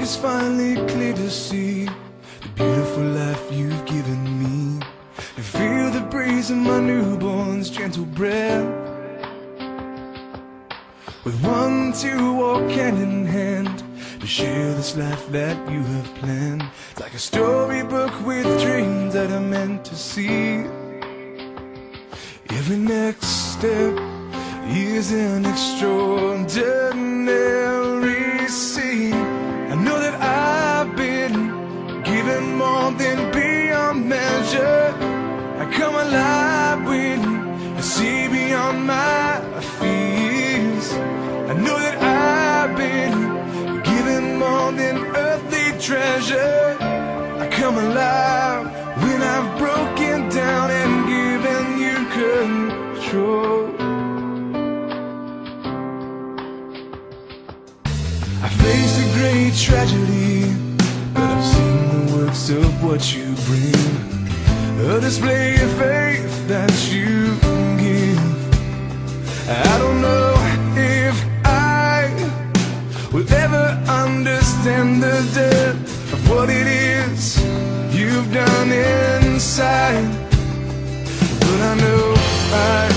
it's finally clear to see the beautiful life you've given me. To feel the breeze of my newborn's gentle breath, with one to walk hand in hand, to share this life that you have planned. It's like a storybook with dreams that are meant to see. Every next step is an extraordinary scene. I know that I've been given more than beyond measure. I come alive when I see beyond my fears. I know that I've been given more than earthly treasure. I come alive when I've broken down and given you control. I faced a great tragedy, but I've seen the works of what you bring, a display of faith that you give. I don't know if I will ever understand the depth of what it is you've done inside, but I know I